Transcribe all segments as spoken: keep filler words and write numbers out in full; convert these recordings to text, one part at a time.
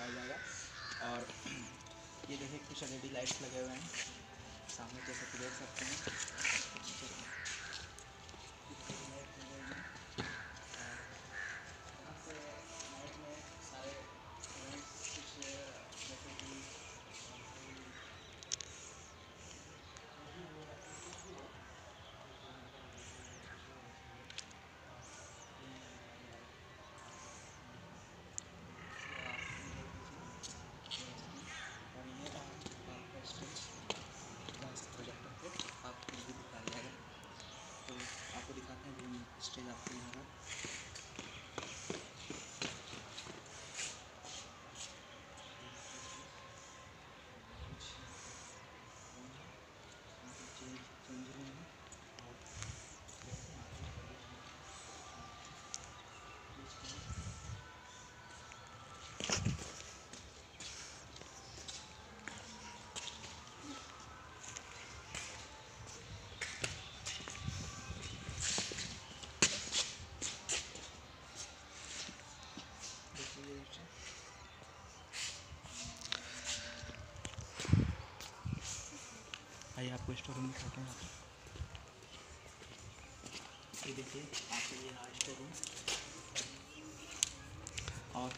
दिखाया जाएगा। और ये देखिए कुछ एल ई डी लाइट्स लगे हुए हैं सामने, जैसे कि देख सकते हैं। आपको दिखाते हैं रूम स्टेज आपको यहाँ पर। आइए आपको स्टोर रूम दिखाते हैं। ये देखिए आपके ये रहा स्टोर रूम। और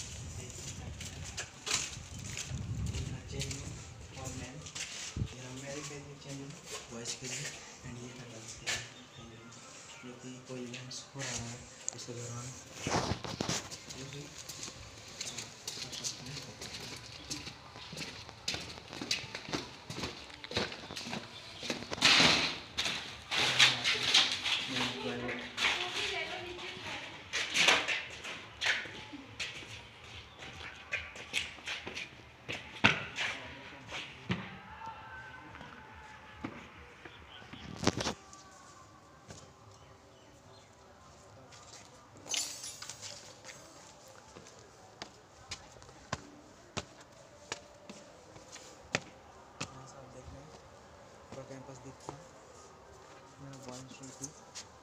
चेंज रूम और मैन, ये रहा मेरे के लिए चेंज रूम, वॉइस के लिए, एंड ये है डांस के लिए, जो कि कोई इवेंट्स हो रहा है उसके दौरान जो भी कैंपस दिखता है। मेरा बॉयज